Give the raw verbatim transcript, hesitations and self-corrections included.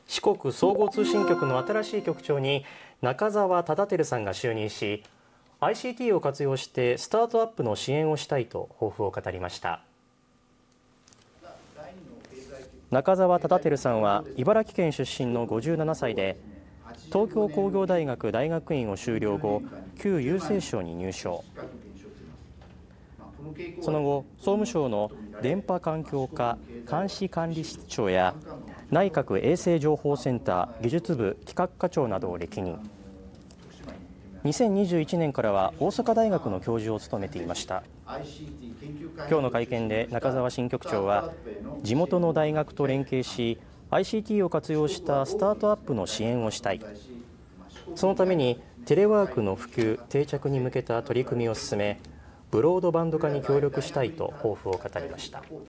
四国総合通信局の新しい局長に中澤忠輝さんが就任し、 アイシーティー を活用してスタートアップの支援をしたいと抱負を語りました。中澤忠輝さんは茨城県出身のごじゅうななさいで、東京工業大学大学院を修了後、旧郵政省に入省。その後、総務省の電波環境課監視管理室長や内閣衛星情報センター技術部企画課長などを歴任。にせんにじゅういちねんからは大阪大学の教授を務めていました。今日の会見で中澤新局長は、地元の大学と連携し アイシーティー を活用したスタートアップの支援をしたい、そのためにテレワークの普及定着に向けた取り組みを進め、ブロードバンド化に協力したいと抱負を語りました。